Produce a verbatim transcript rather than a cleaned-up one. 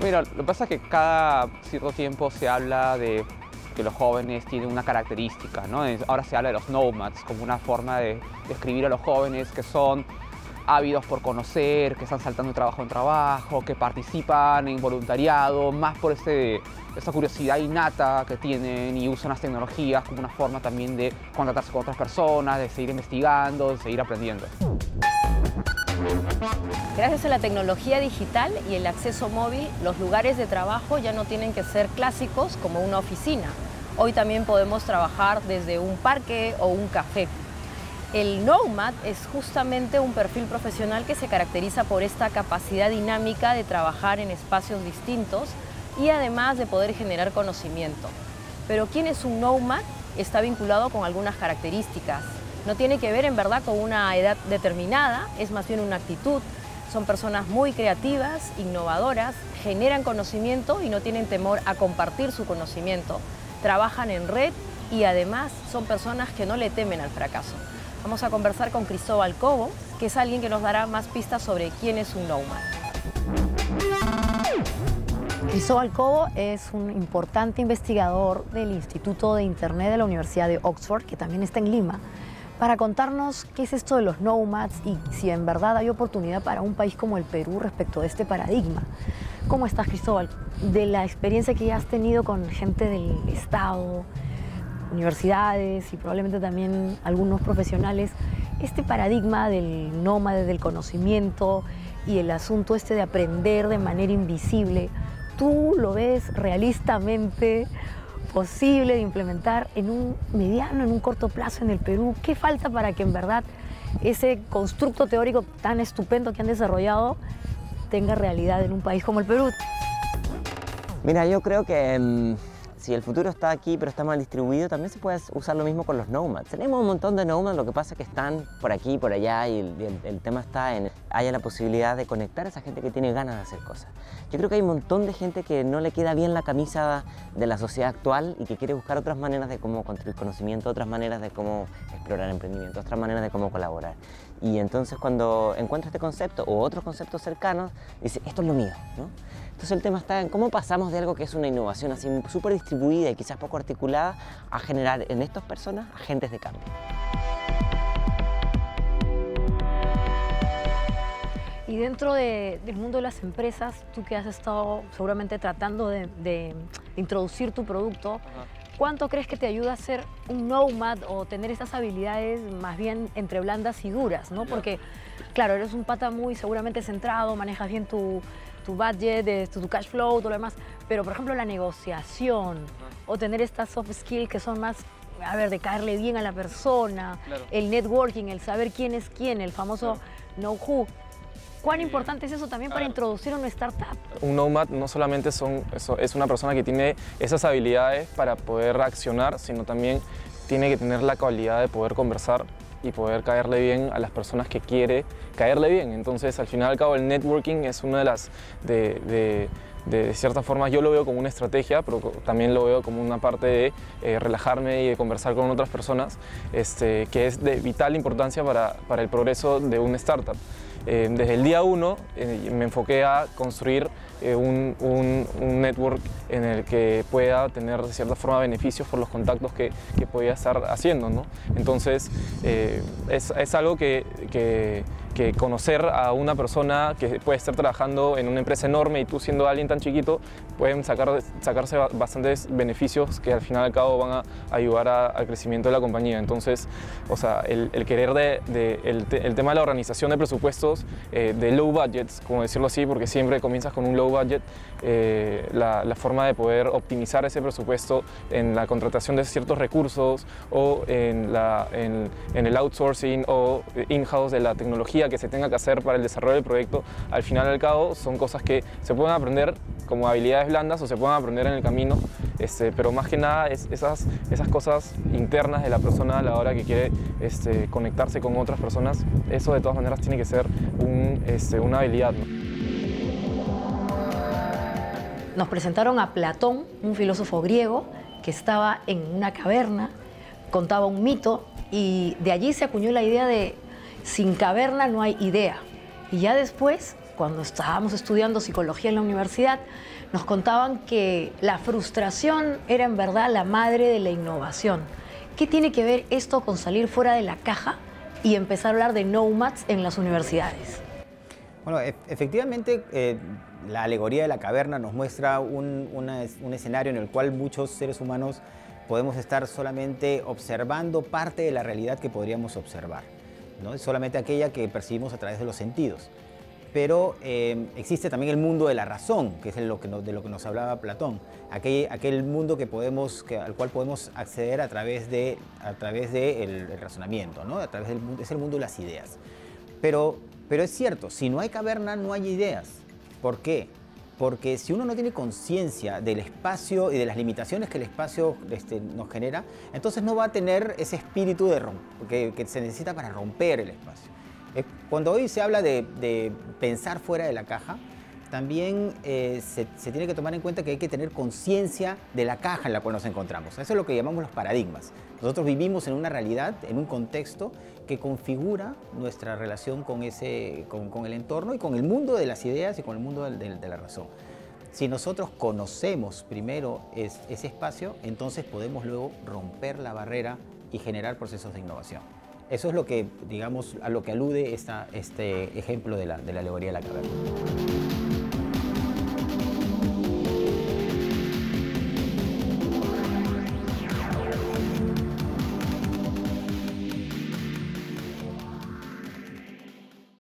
Mira, lo que pasa es que cada cierto tiempo se habla de que los jóvenes tienen una característica, ¿no? Ahora se habla de los nomads como una forma de describir a los jóvenes que son ávidos por conocer, que están saltando de trabajo en trabajo, que participan en voluntariado, más por ese, esa curiosidad innata que tienen y usan las tecnologías como una forma también de contactarse con otras personas, de seguir investigando, de seguir aprendiendo. Gracias a la tecnología digital y el acceso móvil, los lugares de trabajo ya no tienen que ser clásicos como una oficina. Hoy también podemos trabajar desde un parque o un café. El Nomad es justamente un perfil profesional que se caracteriza por esta capacidad dinámica de trabajar en espacios distintos y además de poder generar conocimiento. Pero ¿quién es un Nomad? Está vinculado con algunas características. No tiene que ver en verdad con una edad determinada, es más bien una actitud. Son personas muy creativas, innovadoras, generan conocimiento y no tienen temor a compartir su conocimiento. Trabajan en red y además son personas que no le temen al fracaso. Vamos a conversar con Cristóbal Cobo, que es alguien que nos dará más pistas sobre quién es un Nomad. Cristóbal Cobo es un importante investigador del Instituto de Internet de la Universidad de Oxford, que también está en Lima, para contarnos qué es esto de los nomads y si en verdad hay oportunidad para un país como el Perú respecto de este paradigma. ¿Cómo estás, Cristóbal? De la experiencia que ya has tenido con gente del Estado, universidades y probablemente también algunos profesionales, este paradigma del nómade, del conocimiento y el asunto este de aprender de manera invisible, ¿tú lo ves realistamente posible de implementar en un mediano, en un corto plazo en el Perú? ¿Qué falta para que en verdad ese constructo teórico tan estupendo que han desarrollado tenga realidad en un país como el Perú? Mira, yo creo que um, si el futuro está aquí pero está mal distribuido, también se puede usar lo mismo con los nomads. Tenemos un montón de nomads, lo que pasa es que están por aquí, por allá, y el, el, el tema está en haya la posibilidad de conectar a esa gente que tiene ganas de hacer cosas. Yo creo que hay un montón de gente que no le queda bien la camisa de la sociedad actual y que quiere buscar otras maneras de cómo construir conocimiento, otras maneras de cómo explorar emprendimiento, otras maneras de cómo colaborar. Y entonces cuando encuentra este concepto o otros conceptos cercanos, dice, esto es lo mío, ¿no? Entonces el tema está en cómo pasamos de algo que es una innovación así súper distribuida y quizás poco articulada a generar en estas personas agentes de cambio. Y dentro de, del mundo de las empresas, tú que has estado seguramente tratando de, de introducir tu producto, ¿cuánto crees que te ayuda a ser un nomad o tener estas habilidades más bien entre blandas y duras, ¿no? Porque, claro, eres un pata muy seguramente centrado, manejas bien tu, tu budget, tu, tu cash flow, todo lo demás, pero, por ejemplo, la negociación o tener estas soft skills que son más, a ver, de caerle bien a la persona, claro, el networking, el saber quién es quién, el famoso claro, know-who. ¿Cuán importante es eso también para introducir una startup? Un nomad no solamente son, eso, es una persona que tiene esas habilidades para poder accionar, sino también tiene que tener la cualidad de poder conversar y poder caerle bien a las personas que quiere caerle bien. Entonces, al final y al cabo, el networking es una de las, de, de, de, de cierta forma, yo lo veo como una estrategia, pero también lo veo como una parte de eh, relajarme y de conversar con otras personas, este, que es de vital importancia para, para el progreso de una startup. Eh, desde el día uno eh, me enfoqué a construir eh, un, un, un network en el que pueda tener de cierta forma beneficios por los contactos que, que podía estar haciendo, ¿no? Entonces eh, es, es algo que, que, que conocer a una persona que puede estar trabajando en una empresa enorme y tú siendo alguien tan chiquito pueden sacar, sacarse bastantes beneficios que al final y al cabo van a ayudar a, al crecimiento de la compañía. Entonces, o sea, el, el querer de, de el, te, el tema de la organización de presupuestos eh, de low budgets, como decirlo así, porque siempre comienzas con un low budget, eh, la, la forma de poder optimizar ese presupuesto en la contratación de ciertos recursos o en, la, en, en el outsourcing o in-house de la tecnología que se tenga que hacer para el desarrollo del proyecto, al final y al cabo son cosas que se pueden aprender como habilidades blandas o se pueden aprender en el camino, este, pero más que nada es esas, esas cosas internas de la persona a la hora que quiere este, conectarse con otras personas, eso de todas maneras tiene que ser un, este, una habilidad, ¿no? Nos presentaron a Platón, un filósofo griego que estaba en una caverna, contaba un mito y de allí se acuñó la idea de sin caverna no hay idea. Y ya después cuando estábamos estudiando psicología en la universidad, nos contaban que la frustración era en verdad la madre de la innovación. ¿Qué tiene que ver esto con salir fuera de la caja y empezar a hablar de nomads en las universidades? Bueno, e efectivamente, eh, la alegoría de la caverna nos muestra un, una, un escenario en el cual muchos seres humanos podemos estar solamente observando parte de la realidad que podríamos observar, ¿no? Solamente aquella que percibimos a través de los sentidos. Pero eh, existe también el mundo de la razón, que es lo que nos, de lo que nos hablaba Platón, aquel, aquel mundo que podemos, que, al cual podemos acceder a través de, a través de el, el razonamiento, ¿no? A través del, es el mundo de las ideas. Pero, pero es cierto, si no hay caverna no hay ideas. ¿Por qué? Porque si uno no tiene conciencia del espacio y de las limitaciones que el espacio este, nos genera, entonces no va a tener ese espíritu de que, que se necesita para romper el espacio. Cuando hoy se habla de, de pensar fuera de la caja, también eh, se, se tiene que tomar en cuenta que hay que tener conciencia de la caja en la cual nos encontramos. Eso es lo que llamamos los paradigmas. Nosotros vivimos en una realidad, en un contexto que configura nuestra relación con, ese, con, con el entorno y con el mundo de las ideas y con el mundo de, de, de la razón. Si nosotros conocemos primero es, ese espacio, entonces podemos luego romper la barrera y generar procesos de innovación. Eso es lo que, digamos, a lo que alude esta, este ejemplo de la, de la alegoría de la caverna.